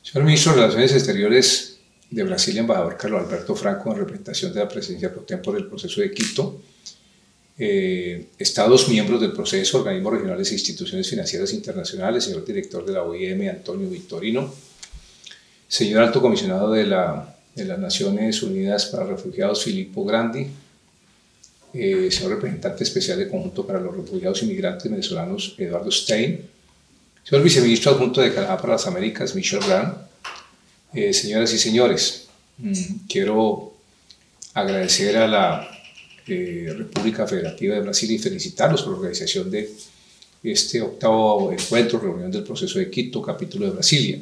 Señor Ministro de Relaciones Exteriores de Brasil, embajador Carlos Alberto Franco, en representación de la presidencia pro tempore del proceso de Quito, Estados miembros del proceso, organismos regionales e instituciones financieras internacionales, señor director de la OIM, Antonio Vitorino, señor alto comisionado de las Naciones Unidas para Refugiados, Filippo Grandi, señor representante especial del Conjunto para los Refugiados y Migrantes Venezolanos, Eduardo Stein, señor viceministro adjunto de Canadá para las Américas, Michel Brand, señoras y señores, quiero agradecer a la República Federativa de Brasil y felicitarlos por la organización de este octavo encuentro, reunión del proceso de Quito, capítulo de Brasilia.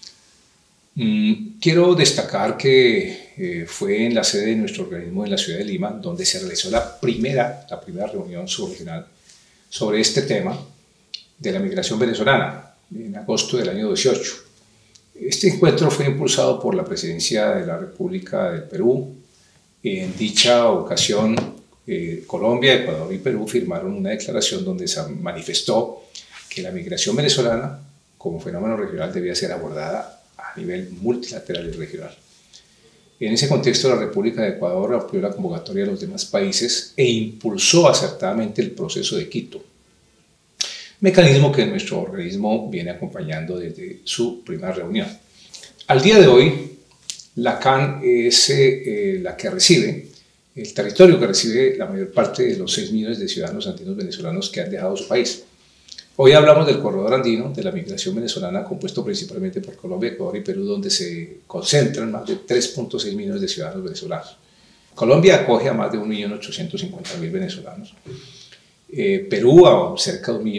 Quiero destacar que fue en la sede de nuestro organismo en la ciudad de Lima donde se realizó la primera reunión subregional sobre este tema de la migración venezolana en agosto del año 2018. Este encuentro fue impulsado por la Presidencia de la República del Perú. En dicha ocasión, Colombia, Ecuador y Perú firmaron una declaración donde se manifestó que la migración venezolana como fenómeno regional debía ser abordada a nivel multilateral y regional. En ese contexto, la República de Ecuador amplió la convocatoria a los demás países e impulsó acertadamente el proceso de Quito, mecanismo que nuestro organismo viene acompañando desde su primera reunión. Al día de hoy, la CAN es la que recibe, el territorio que recibe la mayor parte de los 6 millones de ciudadanos andinos venezolanos que han dejado su país. Hoy hablamos del corredor andino, de la migración venezolana, compuesto principalmente por Colombia, Ecuador y Perú, donde se concentran más de 3.6 millones de ciudadanos venezolanos. Colombia acoge a más de 1.850.000 venezolanos. Perú a cerca de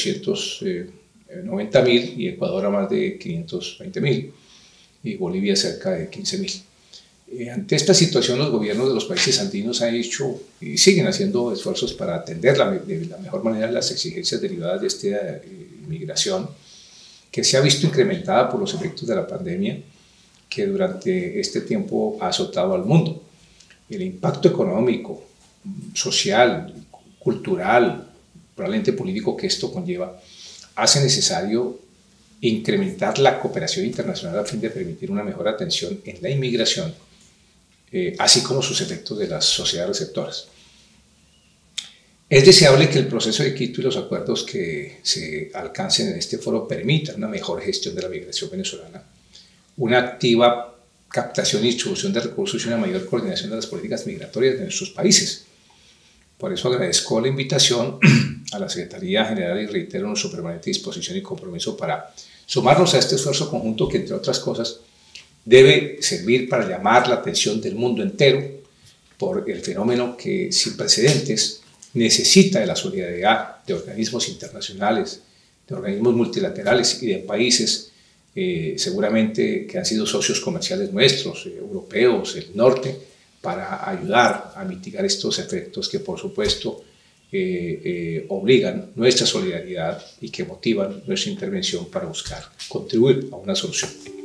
1.290.000 y Ecuador a más de 520.000 y Bolivia cerca de 15.000. Ante esta situación, los gobiernos de los países andinos han hecho y siguen haciendo esfuerzos para atender de la mejor manera las exigencias derivadas de esta inmigración que se ha visto incrementada por los efectos de la pandemia que durante este tiempo ha azotado al mundo. El impacto económico, social, cultural, probablemente político que esto conlleva, hace necesario incrementar la cooperación internacional a fin de permitir una mejor atención en la inmigración, así como sus efectos de las sociedades receptoras. Es deseable que el proceso de Quito y los acuerdos que se alcancen en este foro permitan una mejor gestión de la migración venezolana, una activa captación y distribución de recursos y una mayor coordinación de las políticas migratorias de nuestros países. Por eso agradezco la invitación a la Secretaría General y reitero nuestra permanente disposición y compromiso para sumarnos a este esfuerzo conjunto que, entre otras cosas, debe servir para llamar la atención del mundo entero por el fenómeno que, sin precedentes, necesita de la solidaridad de organismos internacionales, de organismos multilaterales y de países seguramente que han sido socios comerciales nuestros, europeos, el norte, para ayudar a mitigar estos efectos que, por supuesto, obligan nuestra solidaridad y que motivan nuestra intervención para buscar contribuir a una solución.